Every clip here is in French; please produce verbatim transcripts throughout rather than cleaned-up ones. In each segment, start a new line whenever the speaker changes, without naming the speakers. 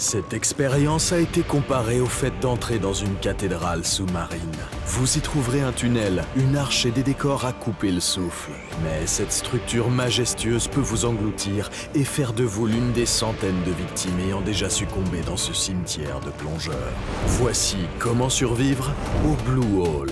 Cette expérience a été comparée au fait d'entrer dans une cathédrale sous-marine. Vous y trouverez un tunnel, une arche et des décors à couper le souffle. Mais cette structure majestueuse peut vous engloutir et faire de vous l'une des centaines de victimes ayant déjà succombé dans ce cimetière de plongeurs. Voici comment survivre au Blue Hole.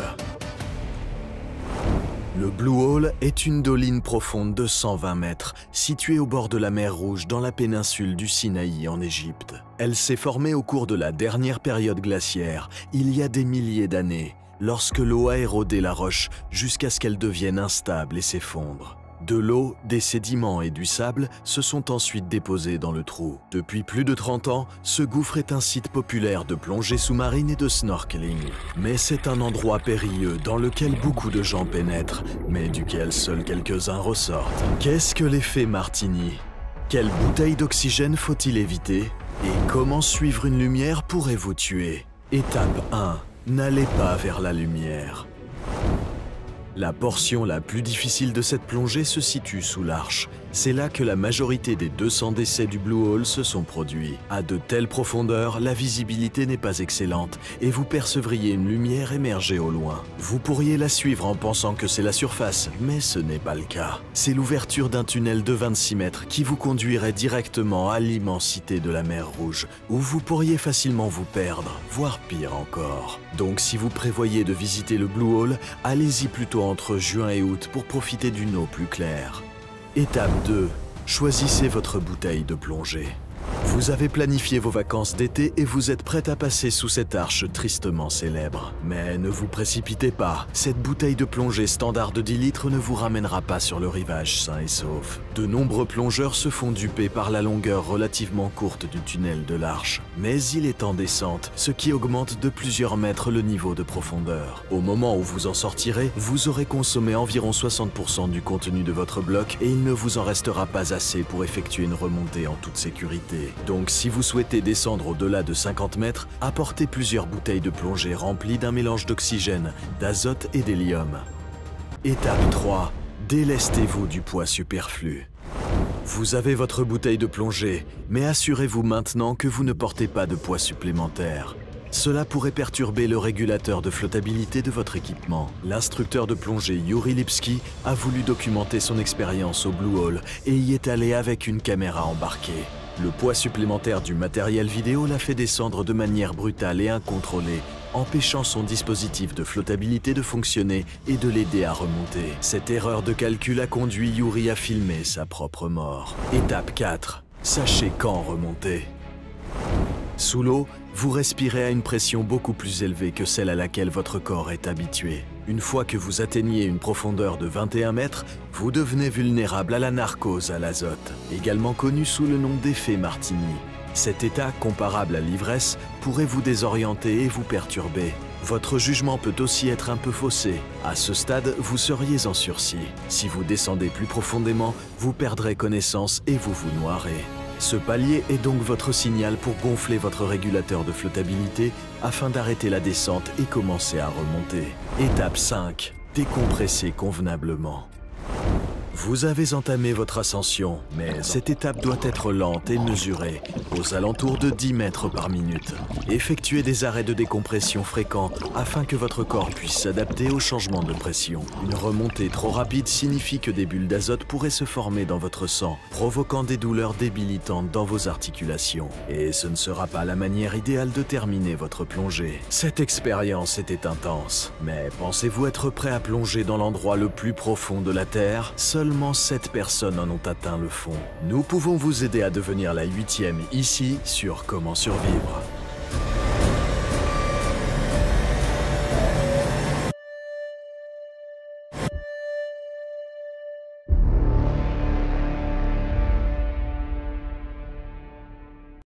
Le Blue Hole est une doline profonde de cent vingt mètres, située au bord de la mer Rouge dans la péninsule du Sinaï en Égypte. Elle s'est formée au cours de la dernière période glaciaire, il y a des milliers d'années, lorsque l'eau a érodé la roche jusqu'à ce qu'elle devienne instable et s'effondre. De l'eau, des sédiments et du sable se sont ensuite déposés dans le trou. Depuis plus de trente ans, ce gouffre est un site populaire de plongée sous-marine et de snorkeling. Mais c'est un endroit périlleux dans lequel beaucoup de gens pénètrent, mais duquel seuls quelques-uns ressortent. Qu'est-ce que l'effet Martini? Quelle bouteille d'oxygène faut-il éviter? Et comment suivre une lumière pourrait vous tuer? Étape un. N'allez pas vers la lumière. La portion la plus difficile de cette plongée se situe sous l'arche. C'est là que la majorité des deux cents décès du Blue Hole se sont produits. À de telles profondeurs, la visibilité n'est pas excellente et vous percevriez une lumière émerger au loin. Vous pourriez la suivre en pensant que c'est la surface, mais ce n'est pas le cas. C'est l'ouverture d'un tunnel de vingt-six mètres qui vous conduirait directement à l'immensité de la mer Rouge, où vous pourriez facilement vous perdre, voire pire encore. Donc si vous prévoyez de visiter le Blue Hole, allez-y plutôt entre juin et août pour profiter d'une eau plus claire. Étape deux. Choisissez votre bouteille de plongée. Vous avez planifié vos vacances d'été et vous êtes prêt à passer sous cette arche tristement célèbre. Mais ne vous précipitez pas, cette bouteille de plongée standard de dix litres ne vous ramènera pas sur le rivage sain et sauf. De nombreux plongeurs se font duper par la longueur relativement courte du tunnel de l'arche. Mais il est en descente, ce qui augmente de plusieurs mètres le niveau de profondeur. Au moment où vous en sortirez, vous aurez consommé environ soixante pour cent du contenu de votre bloc et il ne vous en restera pas assez pour effectuer une remontée en toute sécurité. Donc si vous souhaitez descendre au-delà de cinquante mètres, apportez plusieurs bouteilles de plongée remplies d'un mélange d'oxygène, d'azote et d'hélium. Étape trois. Délestez-vous du poids superflu. Vous avez votre bouteille de plongée, mais assurez-vous maintenant que vous ne portez pas de poids supplémentaire. Cela pourrait perturber le régulateur de flottabilité de votre équipement. L'instructeur de plongée Yuri Lipski a voulu documenter son expérience au Blue Hole et y est allé avec une caméra embarquée. Le poids supplémentaire du matériel vidéo l'a fait descendre de manière brutale et incontrôlée, empêchant son dispositif de flottabilité de fonctionner et de l'aider à remonter. Cette erreur de calcul a conduit Yuri à filmer sa propre mort. Étape quatre. Sachez quand remonter. Sous l'eau, vous respirez à une pression beaucoup plus élevée que celle à laquelle votre corps est habitué. Une fois que vous atteignez une profondeur de vingt et un mètres, vous devenez vulnérable à la narcose à l'azote, également connu sous le nom d'effet Martini. Cet état, comparable à l'ivresse, pourrait vous désorienter et vous perturber. Votre jugement peut aussi être un peu faussé. À ce stade, vous seriez en sursis. Si vous descendez plus profondément, vous perdrez connaissance et vous vous noierez. Ce palier est donc votre signal pour gonfler votre régulateur de flottabilité afin d'arrêter la descente et commencer à remonter. Étape cinq. Décompressez convenablement. Vous avez entamé votre ascension, mais cette étape doit être lente et mesurée, aux alentours de dix mètres par minute. Effectuez des arrêts de décompression fréquents afin que votre corps puisse s'adapter au changement de pression. Une remontée trop rapide signifie que des bulles d'azote pourraient se former dans votre sang, provoquant des douleurs débilitantes dans vos articulations. Et ce ne sera pas la manière idéale de terminer votre plongée. Cette expérience était intense, mais pensez-vous être prêt à plonger dans l'endroit le plus profond de la Terre? Seulement sept personnes en ont atteint le fond. Nous pouvons vous aider à devenir la huitième ici sur Comment survivre.